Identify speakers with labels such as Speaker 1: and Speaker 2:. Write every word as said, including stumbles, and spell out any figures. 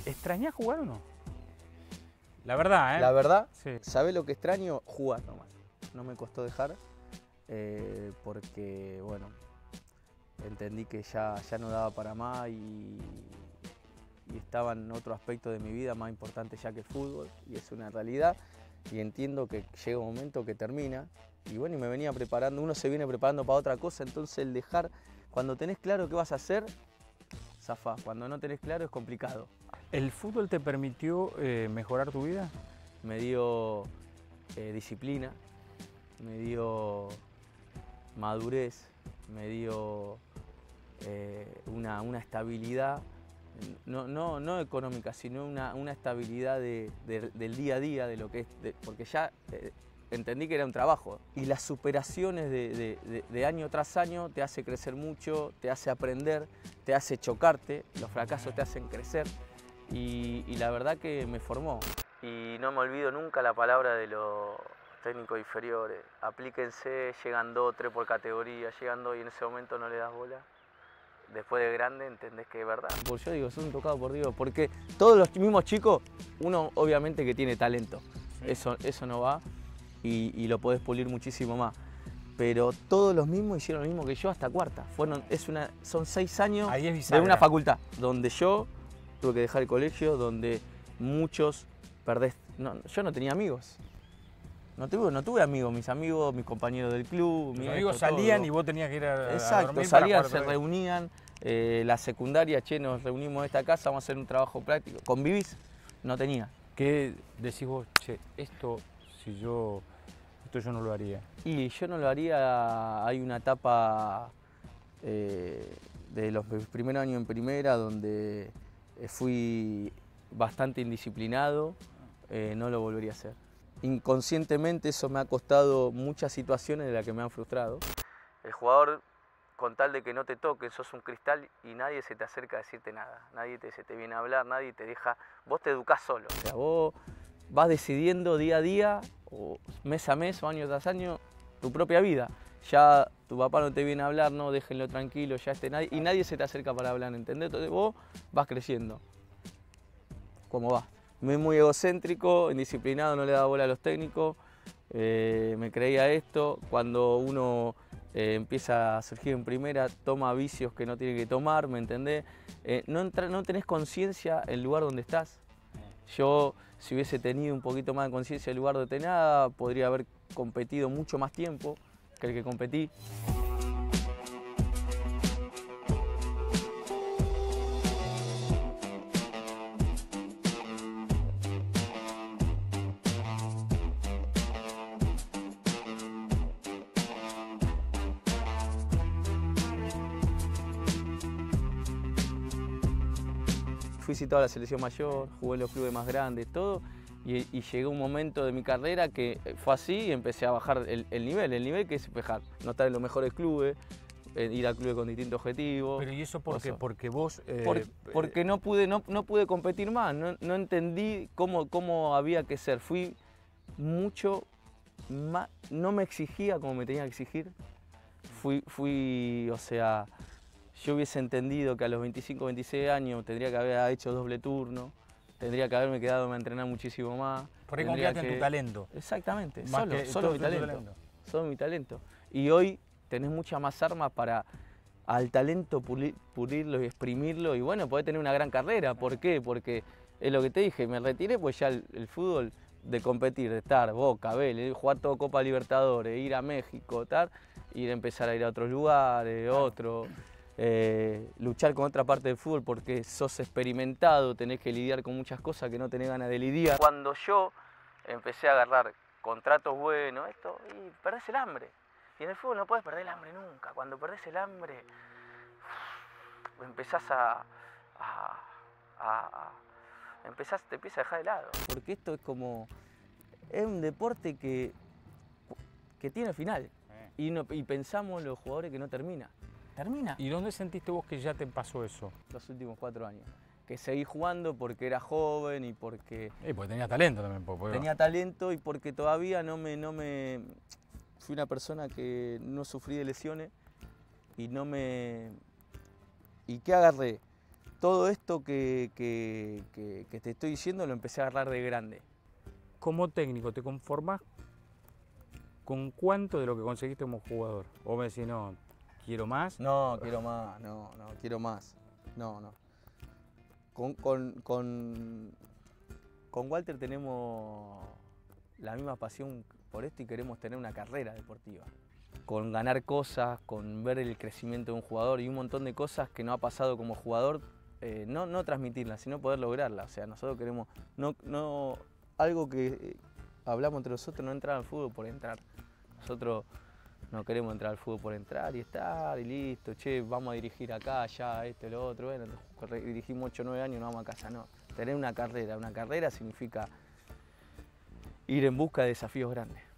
Speaker 1: ¿Extrañás jugar o no? La verdad, ¿eh?
Speaker 2: La verdad,
Speaker 1: Sí.
Speaker 2: ¿sabés lo que extraño? Jugar nomás. No me costó dejar, eh, porque, bueno, entendí que ya, ya no daba para más y, y estaba en otro aspecto de mi vida más importante ya que el fútbol, y es una realidad, y entiendo que llega un momento que termina, y bueno, y me venía preparando, uno se viene preparando para otra cosa, entonces el dejar, cuando tenés claro qué vas a hacer, zafás, cuando no tenés claro es complicado.
Speaker 1: ¿El fútbol te permitió eh, mejorar tu vida?
Speaker 2: Me dio eh, disciplina, me dio madurez, me dio eh, una, una estabilidad, no, no, no económica, sino una, una estabilidad de, de, del día a día, de lo que es, de, porque ya eh, entendí que era un trabajo. Y las superaciones de, de, de, de año tras año te hace crecer mucho, te hace aprender, te hace chocarte, los fracasos te hacen crecer. Y, y la verdad que me formó. Y no me olvido nunca la palabra de los técnicos inferiores. Aplíquense, llegan dos, tres por categoría, llegan dos y en ese momento no le das bola. Después de grande entendés que es verdad. Porque yo digo, soy un tocado por Dios, porque todos los mismos chicos, uno obviamente que tiene talento, sí. eso, eso no va y, y lo podés pulir muchísimo más. Pero todos los mismos hicieron lo mismo que yo hasta cuarta. Fueron, es una, son seis años de una facultad donde yo tuve que dejar el colegio, donde muchos perdés. No, yo no tenía amigos. No tuve, no tuve amigos, mis amigos, mis compañeros del club.
Speaker 1: Mis amigos salían todo. Y vos tenías que ir a,
Speaker 2: Exacto,
Speaker 1: a dormir.
Speaker 2: Salían, se reunían. Eh, la secundaria, che, nos reunimos en esta casa, vamos a hacer un trabajo práctico. ¿Convivís? No tenía.
Speaker 1: ¿Qué decís vos? Che, esto, si yo, esto yo no lo haría.
Speaker 2: Y yo no lo haría, hay una etapa eh, de los primeros años en primera donde fui bastante indisciplinado, eh, no lo volvería a hacer. Inconscientemente eso me ha costado muchas situaciones de las que me han frustrado. El jugador, con tal de que no te toquen, sos un cristal y nadie se te acerca a decirte nada. Nadie te, se te viene a hablar, nadie te deja, vos te educás solo. O sea, vos vas decidiendo día a día, o mes a mes, o año tras año, tu propia vida. Ya tu papá no te viene a hablar, no, déjenlo tranquilo, ya esté nadie, y nadie se te acerca para hablar, ¿entendés? Entonces vos vas creciendo. ¿Cómo vas? Muy, muy egocéntrico, indisciplinado, no le daba bola a los técnicos, eh, me creía esto. Cuando uno eh, empieza a surgir en primera, toma vicios que no tiene que tomar, ¿me entendés? Eh, no, entra, no tenés conciencia del lugar donde estás. Yo, si hubiese tenido un poquito más de conciencia del lugar donde tenía, podría haber competido mucho más tiempo que el que competí. Fui citado a la selección mayor, jugué en los clubes más grandes, todo, y, y llegó un momento de mi carrera que fue así y empecé a bajar el, el nivel, el nivel que es bajar, no estar en los mejores clubes, eh, ir a clubes con distintos objetivos.
Speaker 1: ¿Pero y eso por qué? Porque vos... Eh,
Speaker 2: por, porque no pude, no, no pude competir más, no, no entendí cómo, cómo había que ser, fui mucho más, no me exigía como me tenía que exigir, fui, fui o sea... Yo hubiese entendido que a los veinticinco, veintiséis años tendría que haber hecho doble turno, tendría que haberme quedado a entrenar muchísimo más.
Speaker 1: Por ahí confiaste en tu talento.
Speaker 2: Exactamente,
Speaker 1: más
Speaker 2: solo,
Speaker 1: que
Speaker 2: solo mi talento, talento. Solo mi talento. Y hoy tenés muchas más armas para al talento pulir, pulirlo y exprimirlo y bueno, podés tener una gran carrera. ¿Por qué? Porque es lo que te dije, me retiré pues ya el, el fútbol de competir, de estar, Boca, Vélez, jugar todo Copa Libertadores, ir a México, tal, ir a empezar a ir a otros lugares, otros. Eh, luchar con otra parte del fútbol porque sos experimentado, tenés que lidiar con muchas cosas que no tenés ganas de lidiar. Cuando yo empecé a agarrar contratos buenos, esto, y perdés el hambre. Y en el fútbol no puedes perder el hambre nunca. Cuando perdés el hambre, uff, empezás a, a, a, a empezás, te empieza a dejar de lado. Porque esto es como, es un deporte que, que tiene final. Y, no, y pensamos los jugadores que no termina. Termina.
Speaker 1: ¿Y dónde sentiste vos que ya te pasó eso?
Speaker 2: Los últimos cuatro años. Que seguí jugando porque era joven y porque...
Speaker 1: Eh, porque tenía talento también. Porque...
Speaker 2: Tenía talento y porque todavía no me, no me... Fui una persona que no sufrí de lesiones y no me... ¿Y qué agarré? todo esto que, que, que, que te estoy diciendo lo empecé a agarrar de grande.
Speaker 1: Como técnico, ¿te conformás con cuánto de lo que conseguiste como jugador? O me decís, no, quiero más.
Speaker 2: No, quiero más, no, no, quiero más. No, no. Con, con, con, con Walter tenemos la misma pasión por esto y queremos tener una carrera deportiva. Con ganar cosas, con ver el crecimiento de un jugador y un montón de cosas que no ha pasado como jugador, eh, no, no transmitirlas, sino poder lograrlas. O sea, nosotros queremos, no, no, algo que hablamos entre nosotros, no entrar al fútbol por entrar. Nosotros no queremos entrar al fútbol por entrar y estar y listo, che, vamos a dirigir acá, allá, esto, lo otro, bueno, dirigimos ocho o nueve años, no vamos a casa, no. Tener una carrera, una carrera significa ir en busca de desafíos grandes.